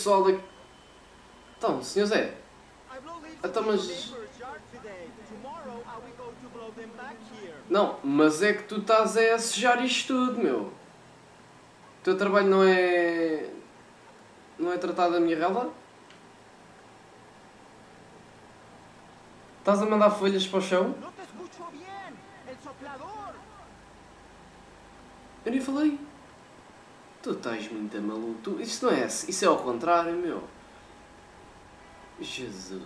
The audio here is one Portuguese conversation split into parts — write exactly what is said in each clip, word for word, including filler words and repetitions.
pessoal daqui... Então, senhor Zé. Então, mas... Não, mas é que tu estás a assejar isto tudo, meu. O teu trabalho não é... Não é tratado da minha relva? Estás a mandar folhas para o chão? Eu nem falei. Tu estás muito maluco. Tu... Isso não é assim. Isso é ao contrário, meu. Jesus.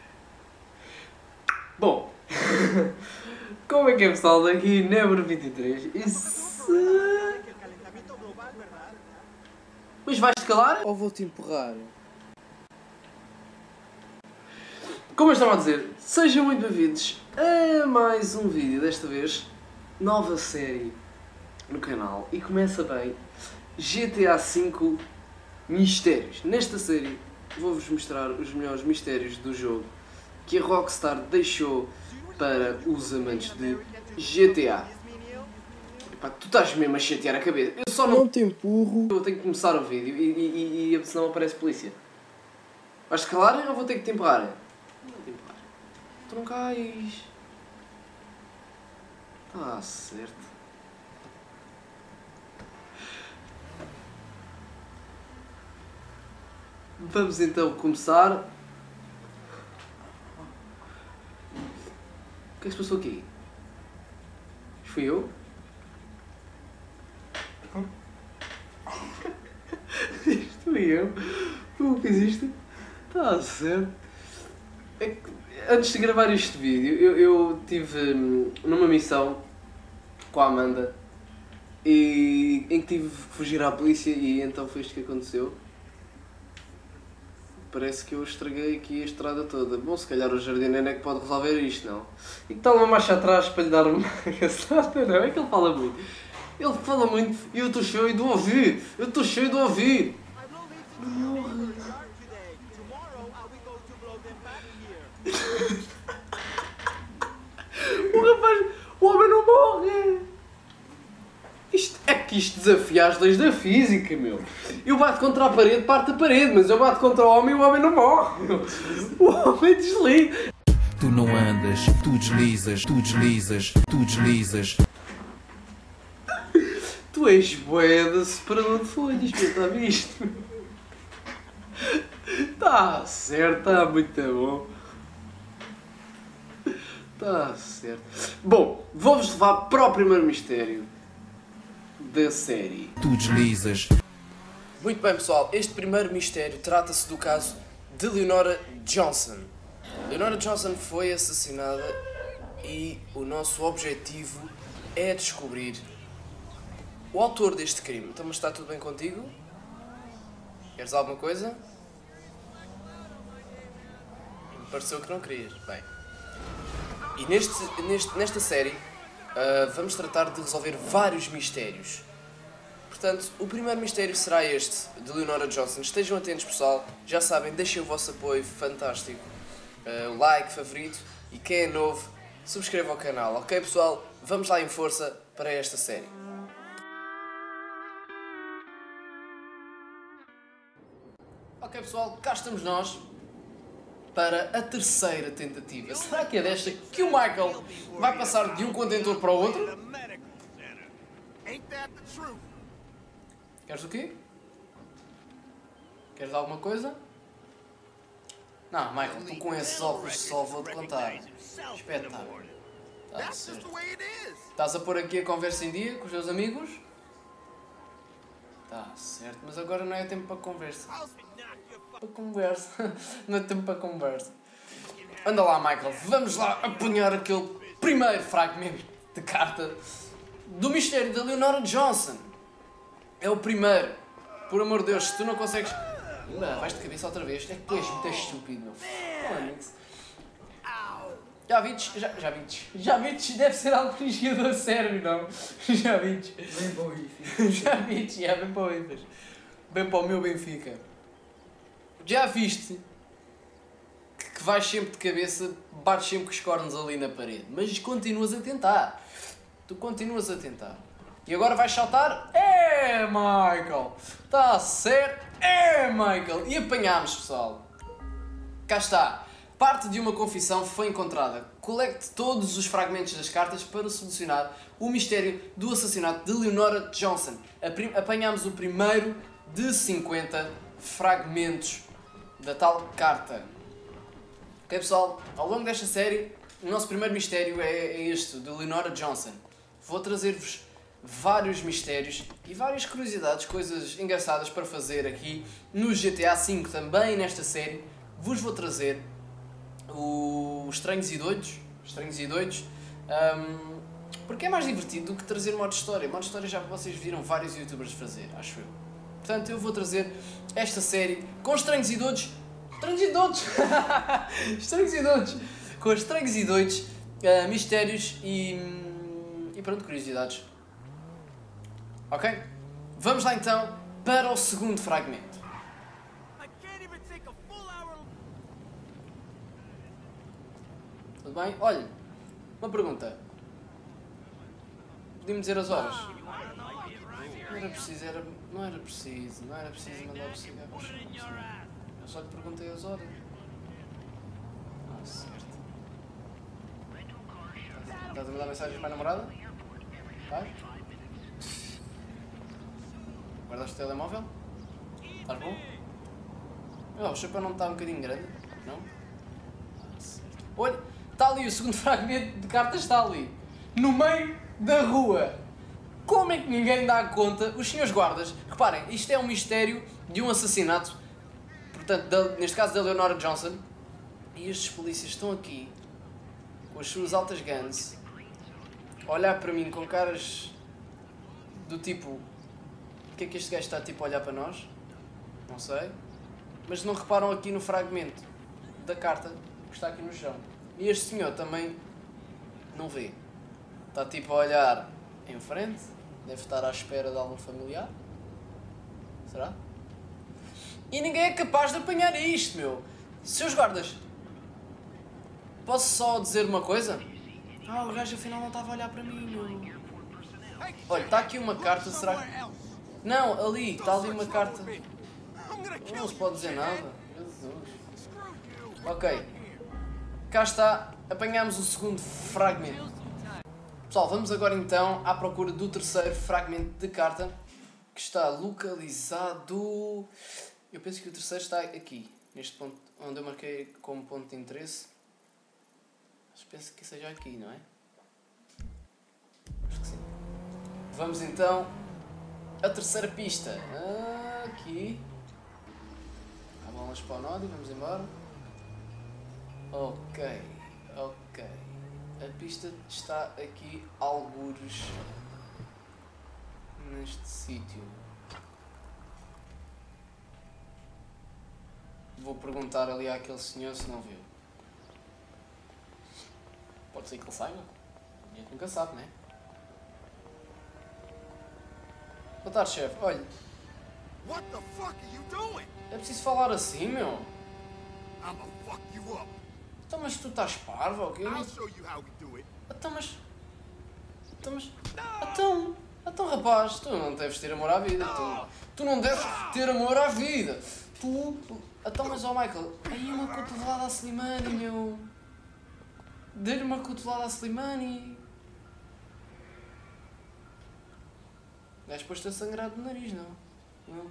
Bom. Como é que é, pessoal? Daqui Nebra vinte e três. Isso... Mas vais-te calar? Ou vou-te empurrar? Como eu estava a dizer, sejam muito bem-vindos a mais um vídeo. Desta vez, nova série no canal. E começa bem. G T A cinco Mistérios. Nesta série vou-vos mostrar os melhores mistérios do jogo que a Rockstar deixou para os amantes de G T A. Epá, tu estás mesmo a chatear a cabeça. Eu só não, não te empurro. Eu tenho que começar o vídeo e, e, e, e senão aparece polícia. Vais-te calar ou vou ter que te empurrar? Não te empurrar. Tu não cais. Está certo. Vamos então começar. O que é que se passou aqui? Fui eu? Isto fui eu? Tu fiz isto? Está certo. É que, antes de gravar este vídeo, eu, eu tive hum, numa missão com a Amanda e, em que tive que fugir à polícia e então foi isto que aconteceu. Parece que eu estraguei aqui a estrada toda. Bom, se calhar o jardineiro é que pode resolver isto, não? E que tal uma marcha atrás para lhe dar uma gastada? Não, é que ele fala muito. Ele fala muito e eu estou cheio de ouvir. Eu estou cheio de ouvir. Não morre. O rapaz, o homem não morre. Isto, é que isto desafia as leis da física, meu. Eu bato contra a parede, parte a parede, mas eu bato contra o homem e o homem não morre. O homem desliza. Tu não andas, tu deslizas, tu deslizas, tu deslizas. Tu és bué de separador de folhas, meu, está visto? Está certo, está muito bom. Está certo. Bom, vou-vos levar para o primeiro mistério da série. Tu deslizas. Muito bem, pessoal, este primeiro mistério trata-se do caso de Leonora Johnson. Leonora Johnson foi assassinada e o nosso objetivo é descobrir o autor deste crime. Então, mas está tudo bem contigo? Queres alguma coisa? Me pareceu que não querias. Bem. E neste, neste, nesta série uh, vamos tratar de resolver vários mistérios. Portanto, o primeiro mistério será este, de Leonora Johnson. Estejam atentos, pessoal. Já sabem, deixem o vosso apoio, fantástico. Uh, o like, favorito. E quem é novo, subscreva o canal. Ok, pessoal? Vamos lá em força para esta série. Ok, pessoal, cá estamos nós para a terceira tentativa. Será que é desta que o Michael vai passar de um contentor para o outro? Queres o quê? Queres alguma coisa? Não, Michael, tu com esses óculos de sol vou-te contar. Espetáculo. Tá certo. Estás a pôr aqui a conversa em dia com os teus amigos? Tá certo, mas agora não é tempo para conversa. Para conversa. Não é tempo para conversa. Anda lá, Michael, vamos lá apunhar aquele primeiro fragmento de carta do mistério da Leonora Johnson. É o primeiro. Por amor de Deus, se tu não consegues... Não, vais de cabeça outra vez. É que tu és muito estúpido, meu. Já vites, já, já vites, já vites, deve ser algo jogador sério, não? Já vites. Bem para o Benfica. Já vites, já, bem para o Benfica. Bem para o meu Benfica. Já viste que, que vais sempre de cabeça, bates sempre com os cornos ali na parede, mas continuas a tentar. Tu continuas a tentar. E agora vais saltar? É, Michael! Está certo? É, Michael! E apanhámos, pessoal. Cá está. Parte de uma confissão foi encontrada. Colecte todos os fragmentos das cartas para solucionar o mistério do assassinato de Leonora Johnson. Apanhámos o primeiro de cinquenta fragmentos da tal carta. Ok, pessoal? Ao longo desta série, o nosso primeiro mistério é, é este, de Leonora Johnson. Vou trazer-vos vários mistérios e várias curiosidades, coisas engraçadas para fazer aqui no G T A cinco também, nesta série. Vos vou trazer os Estranhos e Doidos, Estranhos e Doidos, um, porque é mais divertido do que trazer modo história. Modo história já vocês viram vários youtubers fazer, acho eu. Portanto, eu vou trazer esta série com Estranhos e Doidos, Estranhos e Doidos, Estranhos e Doidos, com Estranhos e Doidos, uh, mistérios e, e pronto, curiosidades. Ok? Vamos lá então para o segundo fragmento. Tudo bem? Olha, uma pergunta. Podíamos dizer as horas? Não era preciso, era... Não era preciso, não era preciso mandar o cigarro. Eu só lhe perguntei as horas. Ah, certo. Estás a mandar mensagens para a namorada? Vai? Guardaste o telemóvel? Estás bom? Oh, o chapéu não está um bocadinho grande? Não? Ah, certo. Olha! Está ali, o segundo fragmento de cartas está ali. No meio da rua. Como é que ninguém dá conta? Os senhores guardas, reparem, isto é um mistério de um assassinato. Portanto, da, neste caso da Leonora Johnson. E estes polícias estão aqui, com as suas altas guns, a olhar para mim com caras do tipo... O que é que este gajo está tipo a olhar para nós? Não sei. Mas não reparam aqui no fragmento da carta que está aqui no chão. E este senhor também não vê. Está tipo a olhar em frente. Deve estar à espera de algum familiar. Será? E ninguém é capaz de apanhar isto, meu. Seus guardas. Posso só dizer uma coisa? Ah, o gajo afinal não estava a olhar para mim, meu. Olha, está aqui uma carta, será que... Não, ali, está ali uma carta. Não se pode dizer nada. Jesus. Ok. Cá está, apanhámos o segundo fragmento. Pessoal, vamos agora então à procura do terceiro fragmento de carta, que está localizado... Eu penso que o terceiro está aqui, neste ponto, onde eu marquei como ponto de interesse. Mas penso que seja aqui, não é? Acho que sim. Vamos então à terceira pista. Aqui. Há bolas para o nó e vamos embora. Ok, ok. A pista está aqui, algures, neste sítio. Vou perguntar ali àquele senhor se não viu. Pode ser que ele saiba. A gente nunca sabe, não é? Boa tarde, chefe. Olha. What the fuck are you doing? É preciso falar assim, meu. I'ma fuck you up. Então, mas tu estás parvo, ok? I'll show you how we do it. Então, mas... Então, mas... Então... Então, rapaz, tu não deves ter amor à vida. Tu, tu não deves ter amor à vida. Tu... Então, mas, ó, oh, Michael... Aí uma cotovelada a Slimani, meu... Dê-lhe uma cotovelada a Slimani. O gajo pôs-te a sangrar do nariz, não? Não.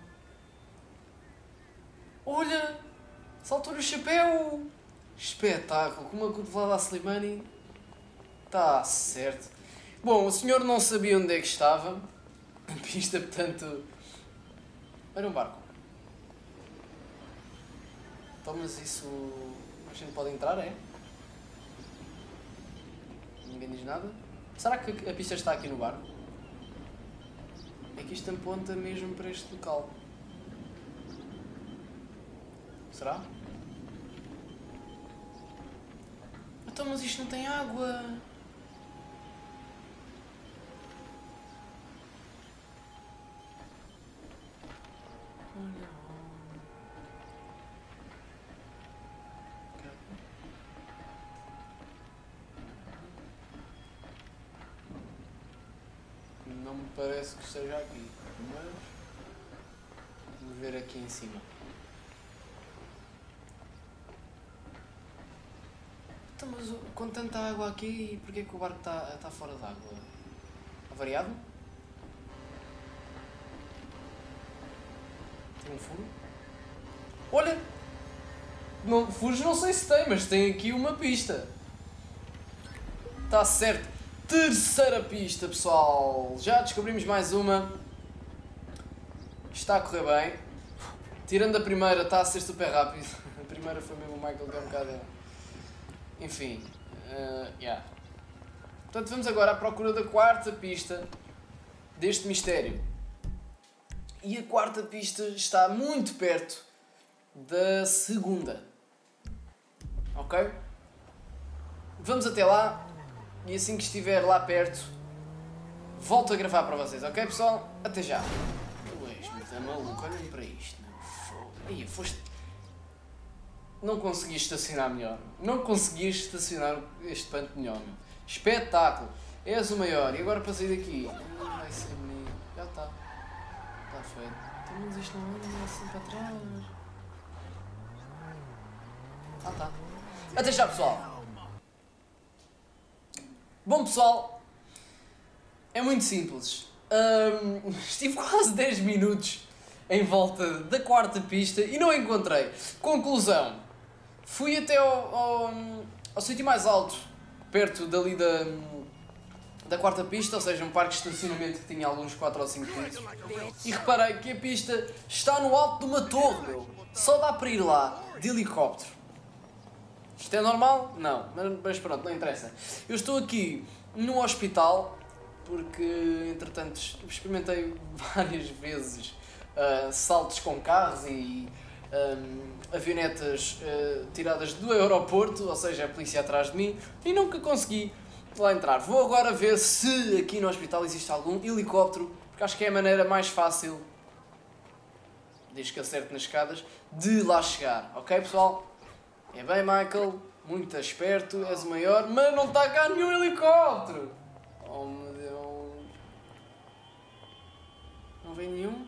Olha! Saltou-lhe o chapéu! Espetáculo! Com uma cotovelada a Slimani. Está certo. Bom, o senhor não sabia onde é que estava. A pista, portanto... Era um barco. Então, mas isso... A gente pode entrar, é? Ninguém diz nada? Será que a pista está aqui no barco? É que isto aponta mesmo para este local. Será? Então, mas isto não tem água. Olha. Não me parece que esteja aqui, mas vamos ver aqui em cima. Então, mas com tanta água aqui, porquê que o barco está está fora d'água? Avariado? Tem um furo? Olha! Não, furos não sei se tem, mas tem aqui uma pista. Está certo. Terceira pista, pessoal. Já descobrimos mais uma. Está a correr bem. Tirando a primeira, está a ser super rápido. A primeira foi mesmo o Michael que é um bocado... Enfim. Uh, yeah. Portanto, vamos agora à procura da quarta pista deste mistério. E a quarta pista está muito perto da segunda. Ok? Vamos até lá e assim que estiver lá perto volto a gravar para vocês, ok pessoal? Até já! Tu és muito maluco, olhem para isto, não fogo. Aí, foste... Não consegui estacionar melhor, não consegui estacionar este panto melhor, meu. Espetáculo! És o maior e agora para sair daqui, hum, vai ser bonito, já está, está feito. Então, mas isto não anda assim para trás. Ah tá. Até já pessoal! Bom pessoal, é muito simples. Um, estive quase dez minutos em volta da quarta pista e não a encontrei. Conclusão, fui até ao, ao, ao sítio mais alto, perto dali da, da quarta pista, ou seja, um parque de estacionamento que tinha alguns quatro ou cinco pisos. E reparei que a pista está no alto de uma torre, meu. Só dá para ir lá, de helicóptero. Isto é normal? Não, mas, mas pronto, não interessa. Eu estou aqui no hospital porque, entretanto, experimentei várias vezes uh, saltos com carros e um, avionetas uh, tiradas do aeroporto, ou seja, a polícia atrás de mim, e nunca consegui lá entrar. Vou agora ver se aqui no hospital existe algum helicóptero, porque acho que é a maneira mais fácil, desde que acerte nas escadas, de lá chegar. Ok, pessoal? É bem, Michael, muito esperto, és o maior, mas não está cá nenhum helicóptero! Oh meu Deus! Não vem nenhum?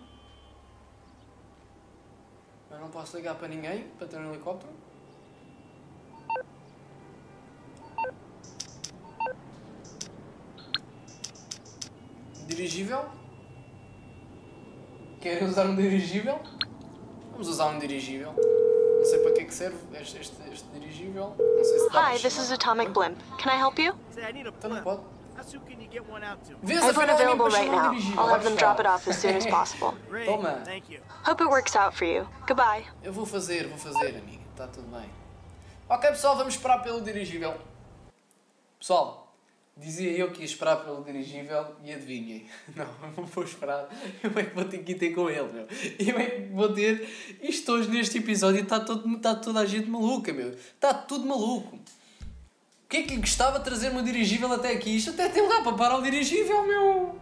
Mas não posso ligar para ninguém para ter um helicóptero? Dirigível? Querem usar um dirigível? Vamos usar um dirigível. Não sei para que é que serve este, este, este dirigível. Não sei se dá. Hi, this is Atomic Blimp. Can I help you? Então não pode. I have one available right now. I'll have them drop it off as soon as possible. Toma. Hope it works out for you. Goodbye. Eu vou fazer, vou fazer, amiga. Está tudo bem. Ok, pessoal, vamos esperar pelo dirigível. Pessoal, dizia eu que ia esperar pelo dirigível e adivinhem. Não, eu não vou esperar. Eu é que vou ter que ir ter com ele, meu. Eu é que vou ter... Isto hoje neste episódio está, todo, está toda a gente maluca, meu. Está tudo maluco. O que é que gostava de trazer uma dirigível até aqui? Isto até tem lugar para parar o dirigível, meu.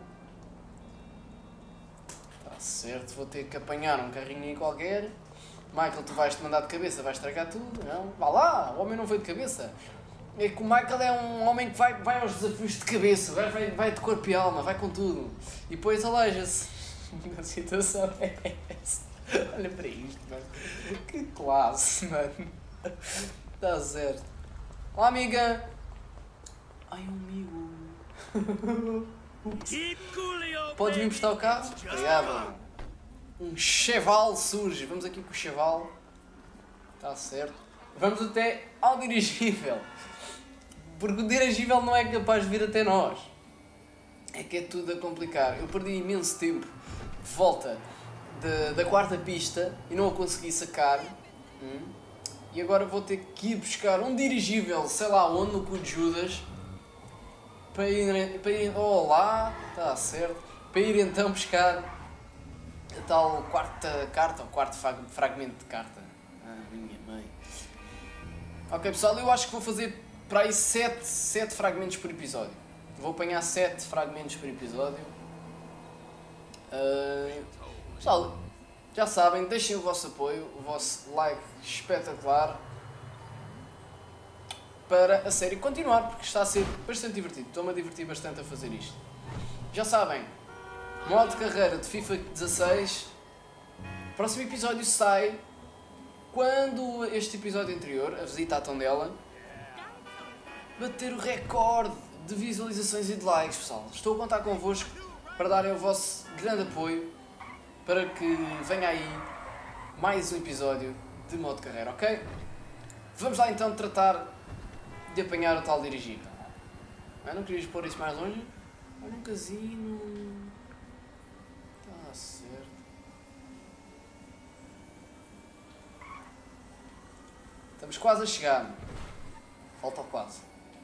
Está certo, vou ter que apanhar um carrinho aí qualquer. Michael, tu vais-te mandar de cabeça, vais estragar tudo, não? Vá lá, o homem não veio de cabeça. É que o Michael é um homem que vai, vai aos desafios de cabeça, vai, vai, vai de corpo e alma, vai com tudo. E depois aleija-se. A situação é essa. Olha para isto, mano. Que classe, mano. Está certo. Olá, amiga. Ai, um amigo. Podes me emprestar o carro? Obrigado. Um cheval surge. Vamos aqui com o cheval. Está certo. Vamos até ao dirigível. Porque o dirigível não é capaz de vir até nós. É que é tudo a complicar. Eu perdi imenso tempo de volta de, da quarta pista e não a consegui sacar. Hum. E agora vou ter que ir buscar um dirigível, sei lá onde, no cu de Judas. Para ir... Para ir oh, lá, está certo. Para ir então buscar a tal quarta carta, ou quarto fragmento de carta. Ah, minha mãe. Ok, pessoal, eu acho que vou fazer para aí sete, sete fragmentos por episódio. Vou apanhar sete fragmentos por episódio. Uh, pessoal, já sabem, deixem o vosso apoio, o vosso like espetacular para a série continuar, porque está a ser bastante divertido. Estou-me a divertir bastante a fazer isto. Já sabem, Modo de carreira de FIFA dezasseis. O próximo episódio sai quando este episódio anterior, a visita à Tondela, bater o recorde de visualizações e de likes, pessoal. Estou a contar convosco para darem o vosso grande apoio para que venha aí mais um episódio de modo de carreira, ok? Vamos lá então tratar de apanhar o tal dirigível. Ah, não querias pôr isso mais longe? Olha um casino. Está certo. Estamos quase a chegar. Falta quase.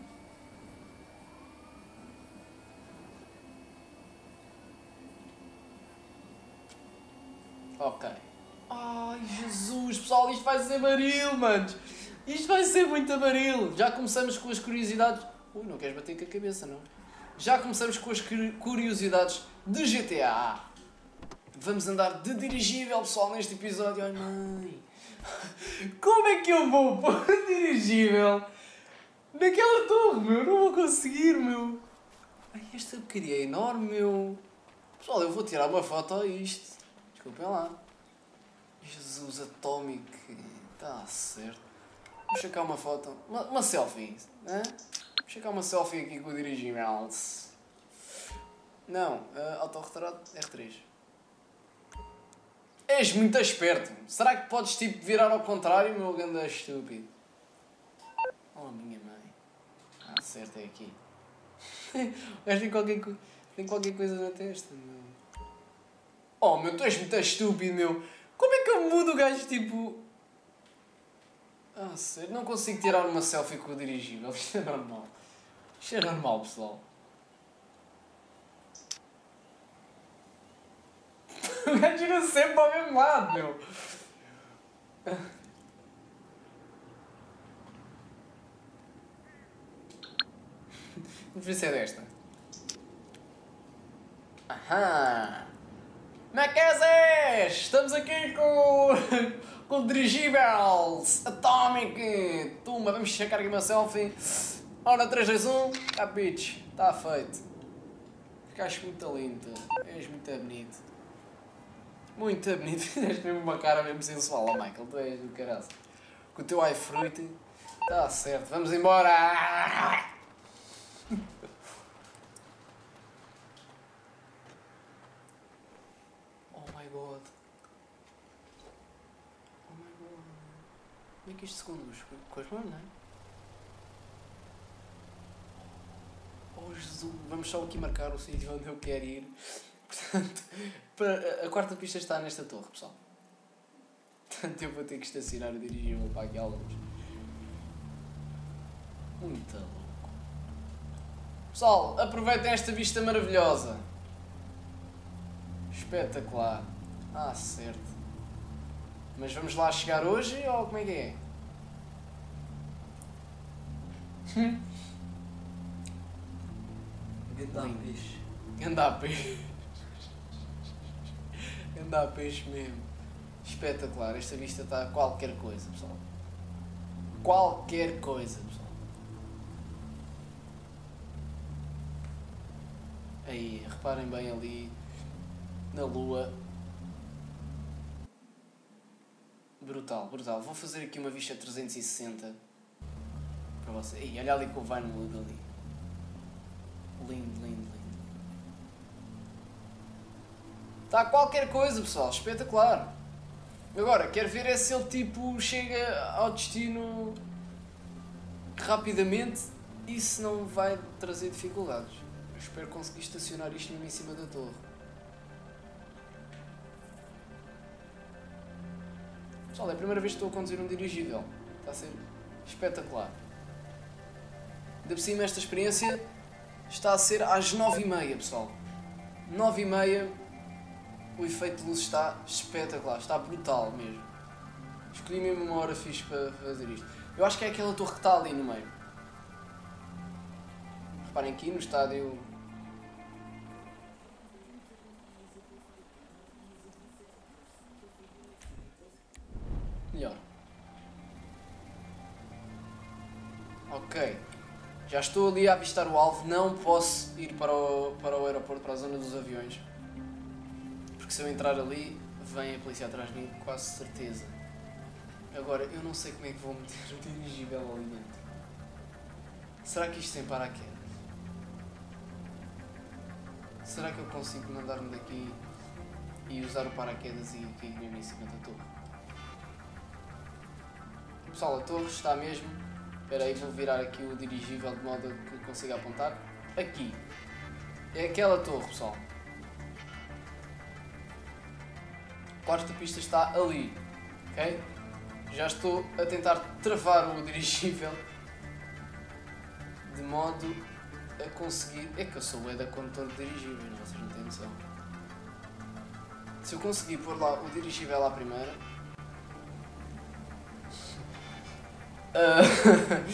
Ok. Ai, Jesus, pessoal, isto vai ser baril, manos. Isto vai ser muito baril. Já começamos com as curiosidades. Ui, não queres bater com a cabeça, não? Já começamos com as curiosidades de G T A. Vamos andar de dirigível, pessoal, neste episódio. Ai, mãe. Como é que eu vou pôr dirigível naquela torre, meu? Não vou conseguir, meu. Ai, esta porcaria é enorme, meu. Pessoal, eu vou tirar uma foto a isto. Desculpem lá. Jesus, Atomic. Está certo. Vou checar uma foto. Uma, uma selfie, né? Vou checar uma selfie aqui com o dirigível. Não, uh, autorretrato R três. És muito esperto. Será que podes tipo virar ao contrário, meu ganda estúpido? Oh, minha mãe. Ah, certo, é aqui. O gajo tem qualquer, co tem qualquer coisa na testa, meu. Oh, meu, tu és muito estúpido, meu. Como é que eu mudo o gajo, tipo... Ah, sério, não consigo tirar uma selfie com o dirigível. Isto é normal. Isto é normal, pessoal. O gajo gira sempre ao mesmo lado, meu. Vamos ver se é desta. Aham. Macazes! Estamos aqui com, com o dirigíveis Atomic. Tumba, vamos checar aqui uma selfie. Ora, três, dois, um. Tá, bitch. Está feito. Ficaste muito lindo. És muito bonito. Muito bonito. Tens mesmo uma cara mesmo sensual, oh, Michael. Tu és do caralho. Com o teu iFruit. Está certo. Vamos embora. Oh my god. Oh my god. Como é que isto se conduz? Com as mãos, não é? Oh Jesus. Vamos só aqui marcar o sítio onde eu quero ir. Portanto, para, a quarta pista está nesta torre, pessoal. Portanto, eu vou ter que estacionar o dirigível para aqui à luz. Muito louco. Pessoal, aproveitem esta vista maravilhosa. Espetacular. Ah, certo. Mas vamos lá chegar hoje ou como é que é? Ganda peixe. Ganda peixe. Ganda peixe mesmo. Espetacular. Esta vista está a qualquer coisa, pessoal. Qualquer coisa, pessoal. Aí, reparem bem ali na lua. Brutal, brutal. Vou fazer aqui uma vista trezentos e sessenta para vocês. Ei, olha ali com o Vinewood ali. Lindo, lindo, lindo. Está qualquer coisa, pessoal. Espetacular. Agora, quero ver é se ele tipo chega ao destino rapidamente e se não vai trazer dificuldades. Eu espero conseguir estacionar isto mesmo em cima da torre. Pessoal, é a primeira vez que estou a conduzir um dirigível. Está a ser espetacular. Ainda por cima, esta experiência está a ser às nove e meia, pessoal. nove e meia, o efeito de luz está espetacular. Está brutal mesmo. Escolhi mesmo uma hora fixe para fazer isto. Eu acho que é aquela torre que está ali no meio. Reparem aqui no estádio... Melhor. Ok. Já estou ali a avistar o alvo. Não posso ir para o, para o aeroporto, para a zona dos aviões. Porque se eu entrar ali, vem a polícia atrás de mim, quase certeza. Agora, eu não sei como é que vou meter o dirigível ali dentro. Será que isto tem paraquedas? Será que eu consigo mandar-me daqui e usar o paraquedas e cair mesmo em cima da torre? Pessoal, a torre está mesmo... Espera aí, vou virar aqui o dirigível de modo a que consiga apontar. Aqui. É aquela torre, pessoal. A quarta pista está ali. Ok? Já estou a tentar travar o dirigível de modo a conseguir... É que eu sou bué da condutor de dirigíveis, vocês não têm noção. Se eu conseguir pôr lá o dirigível à primeira... uh...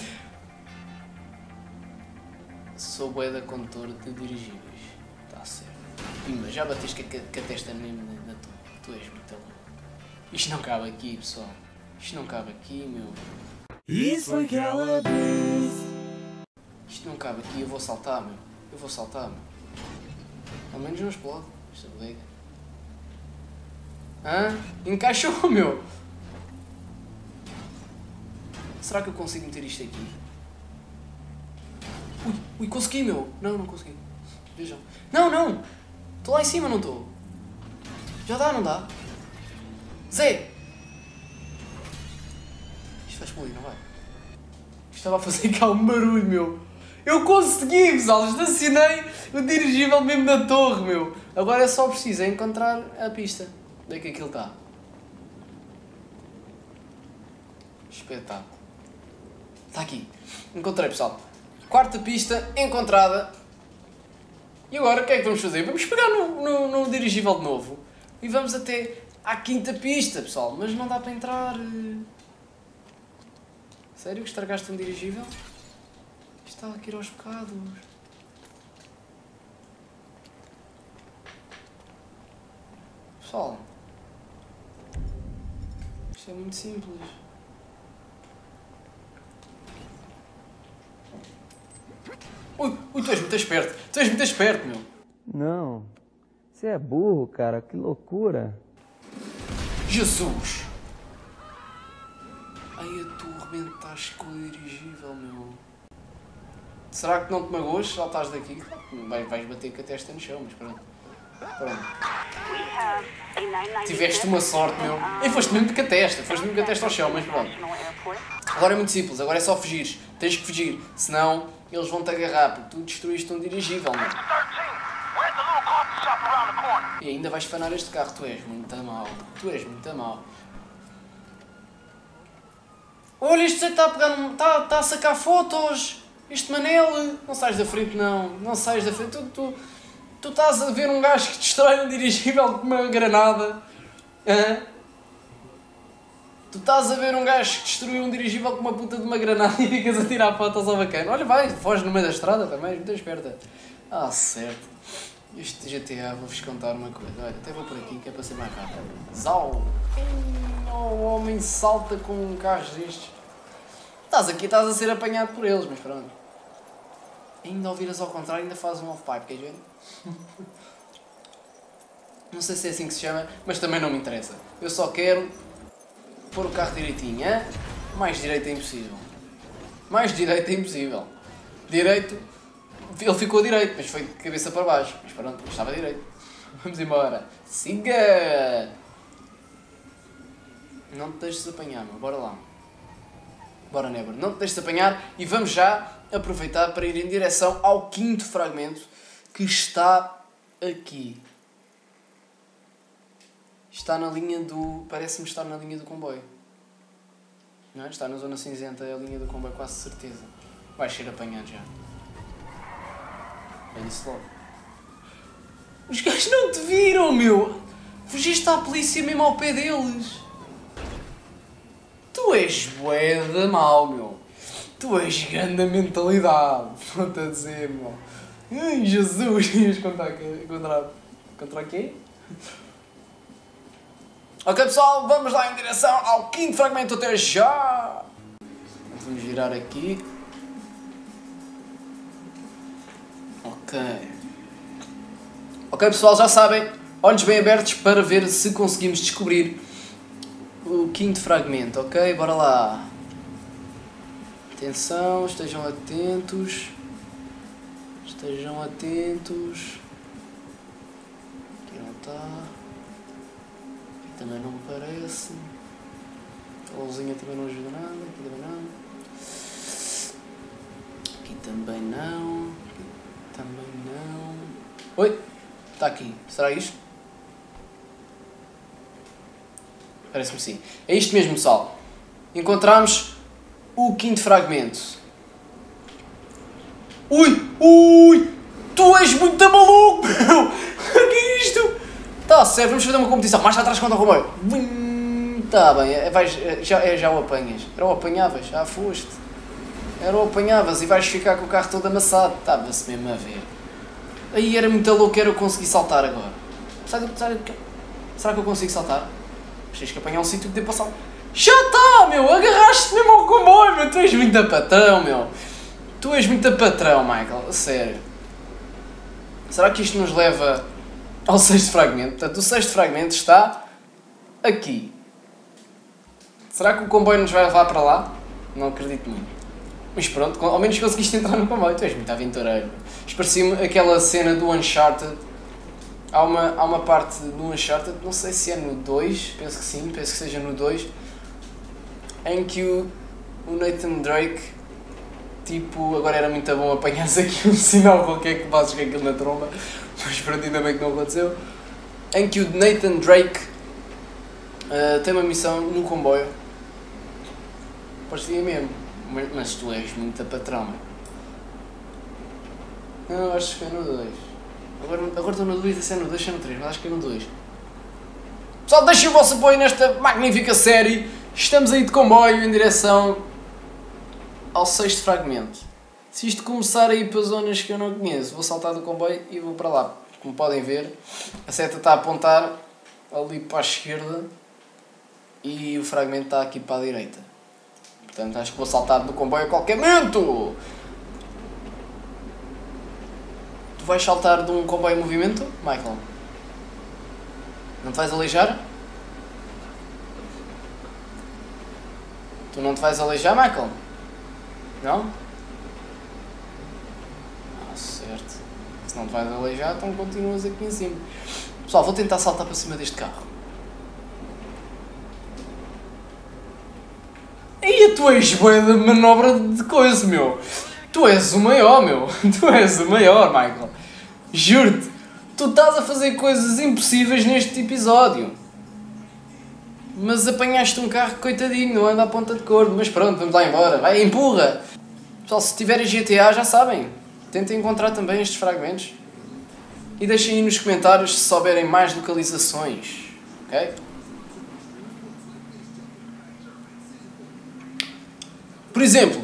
sou bué da condutor de dirigíveis. Está certo. Pimba, já bateste com a, com a testa mesmo na, na torre. Tu és muito louco. Isto não cabe aqui, pessoal. Isto não cabe aqui, meu. Isso foi que ela disse. Isto não cabe aqui, eu vou saltar, meu. Eu vou saltar, meu. Ao menos não explode esta bodega. Hã? Encaixou, meu! Será que eu consigo meter isto aqui? Ui, ui, consegui, meu! Não, não consegui. Vejam. Não, não! Estou lá em cima, não estou? Já dá, não dá? Zé! Isto vai explodir, não vai? Isto estava a fazer cá um barulho, meu! Eu consegui, pessoal! Estacionei o dirigível mesmo na torre, meu! Agora é só preciso é encontrar a pista. Onde é que aquilo está? Espetáculo. Está aqui. Encontrei, pessoal. Quarta pista encontrada. E agora o que é que vamos fazer? Vamos pegar no, no, no dirigível de novo. E vamos até à quinta pista, pessoal. Mas não dá para entrar. Sério que estragaste um dirigível? Está aqui aos bocados. Pessoal. Isto é muito simples. Ui, ui, tu és muito esperto. Tu és muito esperto, meu. Não. Você é burro, cara. Que loucura. Jesus! Ai, tu rebentaste com o dirigível, meu. Será que não te magoas se saltares daqui? Vais, vais bater com a testa no chão, mas pronto. Pronto. Tiveste uma sorte, meu. E foste mesmo com a testa. Foste mesmo com a testa ao chão, mas pronto. Agora é muito simples. Agora é só fugir. Tens que fugir. Senão, eles vão-te agarrar, porque tu destruíste um dirigível, meu. E ainda vais fanar este carro. Tu és muito mau. Tu és muito mau. Olha, este Zé está a pegar num... Está, está a sacar fotos. Este Manel. Não sais da frente, não. Não sais da frente. Tu, tu, tu estás a ver um gajo que destrói um dirigível com uma granada. Hã? Tu estás a ver um gajo que destruiu um dirigível com uma puta de uma granada e ficas a tirar fotos ao bacana. Olha, vai, foge no meio da estrada também. Muito esperta. Ah, certo. Este G T A, vou-vos contar uma coisa. Olha, até vou por aqui que é para ser mais rápido. Zau! O homem salta com carros destes. Estás aqui, estás a ser apanhado por eles, mas pronto. Ainda ao viras ao contrário, ainda fazes um off-pipe, queres ver? Não sei se é assim que se chama, mas também não me interessa. Eu só quero pôr o carro direitinho, hein? Mais direito é impossível. Mais direito é impossível. Direito... Ele ficou direito, mas foi de cabeça para baixo. Mas pronto, estava direito. Vamos embora. Siga! Não te deixes apanhar, meu. Bora lá. Bora, Never. Não te deixes apanhar e vamos já aproveitar para ir em direção ao quinto fragmento que está aqui. Está na linha do... Parece-me estar na linha do comboio. Não é? Está na zona cinzenta, é a linha do comboio, quase certeza. Vais ser apanhado já. É isso logo. Os gajos não te viram, meu! Fugiste à polícia mesmo ao pé deles. Tu és bué de mau, meu. Tu és grande mentalidade. Pronto a dizer, meu. Ai, Jesus! Ias contar contra, contra quê? Ok, pessoal, vamos lá em direção ao quinto fragmento até já! Vamos virar aqui. Ok. Ok, pessoal, já sabem, olhos bem abertos para ver se conseguimos descobrir o quinto fragmento, ok? Bora lá. Atenção, estejam atentos. Estejam atentos. Aqui não está. Aqui também não me parece. A luzinha também não ajuda nada. Aqui também não. Aqui também não. Aqui também não. Oi! Está aqui. Será isto? Parece-me sim. É isto mesmo, pessoal. Encontramos o quinto fragmento. Ui! Ui! Tu és muito maluco, meu! O que é isto? Tá certo, vamos fazer uma competição. Mais atrás contra o comboio. Tá bem, é, vais, é, já, é, já o apanhas. Era o apanhavas, já foste. Era o apanhavas e vais ficar com o carro todo amassado. Estava-se mesmo a ver. Aí era muito louco, era eu conseguir saltar agora. Sabe, sabe, será que eu consigo saltar? Mas tens que apanhar um sítio que dê para saltar. Já está, meu! Agarraste mesmo ao comboio, meu! Tu és muito patrão, meu! Tu és muito patrão, Michael. A sério. Será que isto nos leva ao sexto fragmento? Portanto, o sexto fragmento está aqui. Será que o comboio nos vai levar para lá? Não acredito muito. Mas pronto, ao menos conseguiste entrar no comboio. Tu és muito aventureiro. Isto parecia-me aquela cena do Uncharted. Há uma, há uma parte do Uncharted, não sei se é no dois, penso que sim, penso que seja no dois, em que o, o Nathan Drake, tipo, agora era muito bom apanhar-se aqui um sinal qualquer que passes com aquilo na tromba, mas pronto, ainda bem que não aconteceu, em que o Nathan Drake uh, tem uma missão no comboio. Parecia mesmo, mas, mas tu és muito patrão. Não, acho que é no dois. Agora, agora estou na dúvida se é no dois ou é no três, mas acho que é no dois. Pessoal, deixem o vosso apoio nesta magnífica série. Estamos aí de comboio em direção ao sexto fragmento. Se isto começar a ir para zonas que eu não conheço, vou saltar do comboio e vou para lá. Como podem ver, a seta está a apontar ali para a esquerda e o fragmento está aqui para a direita. Portanto, acho que vou saltar do comboio a qualquer momento. Tu vais saltar de um comboio em movimento, Michael? Não te vais aleijar? Tu não te vais aleijar, Michael? Não? Ah, certo. Se não te vais aleijar, então continuas aqui em cima. Pessoal, vou tentar saltar para cima deste carro. E tu és boa de manobra de coisa, meu. Tu és o maior, meu. Tu és o maior, Michael. Juro-te. Tu estás a fazer coisas impossíveis neste episódio. Mas apanhaste um carro coitadinho, não anda à ponta de corda. Mas pronto, vamos lá embora. Vai, empurra. Pessoal, se tiverem G T A já sabem. Tentem encontrar também estes fragmentos. E deixem aí nos comentários se souberem mais localizações. Ok? Por exemplo,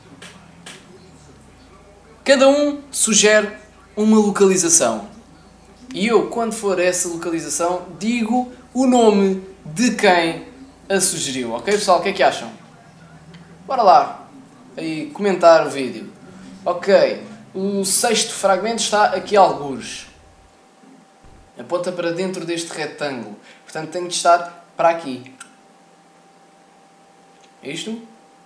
cada um sugere uma localização. E eu, quando for essa localização, digo o nome de quem a sugeriu. Ok, pessoal? O que é que acham? Bora lá. Aí, comentar o vídeo. Ok. O sexto fragmento está aqui a algures. Aponta para dentro deste retângulo. Portanto, tem de estar para aqui. É isto?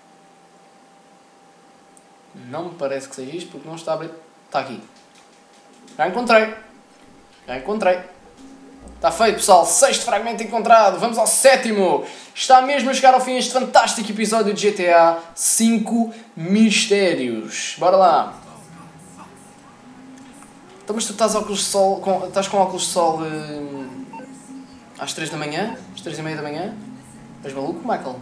Não me parece que seja isto, porque não está a abrir. Está aqui. Já encontrei. Já encontrei. Está feito, pessoal. Sexto fragmento encontrado. Vamos ao sétimo. Está mesmo a chegar ao fim este fantástico episódio de G T A cinco Mistérios. Bora lá. Então, mas tu estás, óculos de sol, com, estás com óculos de sol uh, às três da manhã? Às três e meia da manhã? És maluco, Michael?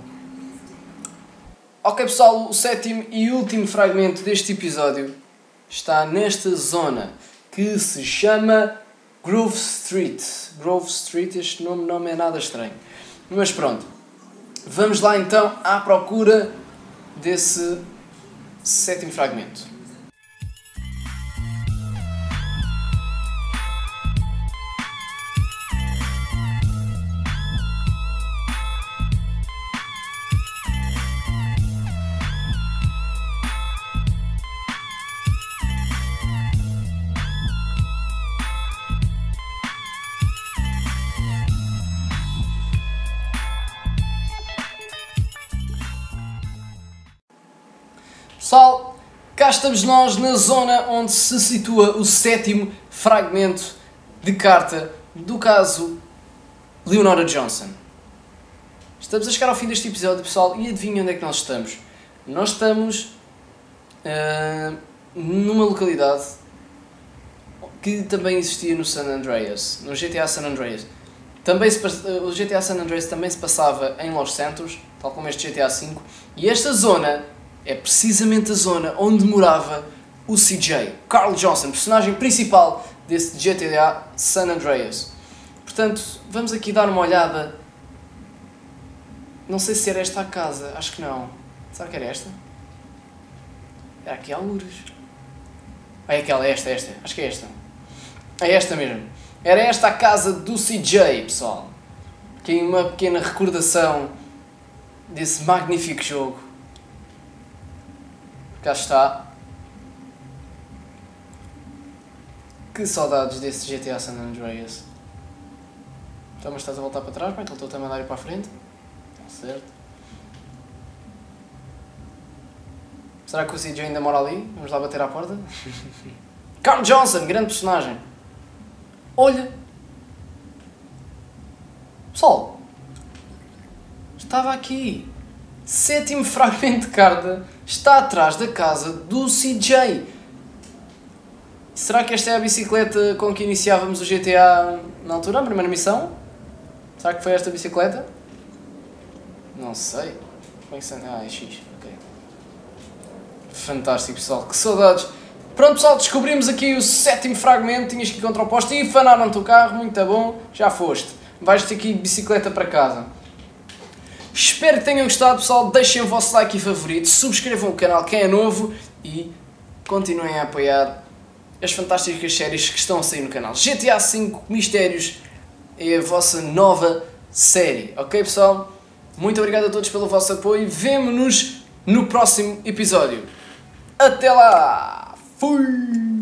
Ok, pessoal, o sétimo e último fragmento deste episódio está nesta zona que se chama Grove Street. Grove Street, este nome não é nada estranho. Mas pronto, vamos lá então à procura desse sétimo fragmento. cá estamos nós na zona onde se situa o sétimo fragmento de carta do caso Leonora Johnson. Estamos a chegar ao fim deste episódio, pessoal, e adivinhem onde é que nós estamos? Nós estamos uh, numa localidade que também existia no San Andreas, no G T A San Andreas. Também se, o G T A San Andreas também se passava em Los Santos, tal como este G T A cinco, e esta zona é precisamente a zona onde morava o C J, Carl Johnson, personagem principal desse G T A San Andreas. Portanto, vamos aqui dar uma olhada. Não sei se era esta a casa, acho que não. Será que era esta? Era aqui algures. Ah, é aquela, é esta, é esta. Acho que é esta. É esta mesmo. Era esta a casa do C J, pessoal. Aqui uma pequena recordação desse magnífico jogo. Cá está. Que saudades desse G T A San Andreas. Então, mas estás a voltar para trás, bem, que ele estou a mandar ir para a frente. Está certo. Será que o C J ainda mora ali? Vamos lá bater à porta. Carl Johnson, grande personagem. Olha. Pessoal. Estava aqui. Sétimo fragmento de carta está atrás da casa do C J. Será que esta é a bicicleta com que iniciávamos o G T A na altura, a primeira missão? Será que foi esta bicicleta? Não sei. Como é que se... Ah, é X. Ok. Fantástico, pessoal. Que saudades. Pronto, pessoal, descobrimos aqui o sétimo fragmento. Tinhas que ir contra o poste e fanaram-te o carro. Muito bom. Já foste. Vais ter aqui de bicicleta para casa. Espero que tenham gostado, pessoal. Deixem o vosso like e favorito. Subscrevam o canal quem é novo. E continuem a apoiar as fantásticas séries que estão a sair no canal. G T A cinco Mistérios é a vossa nova série. Ok, pessoal? Muito obrigado a todos pelo vosso apoio. Vemo-nos no próximo episódio. Até lá! Fui!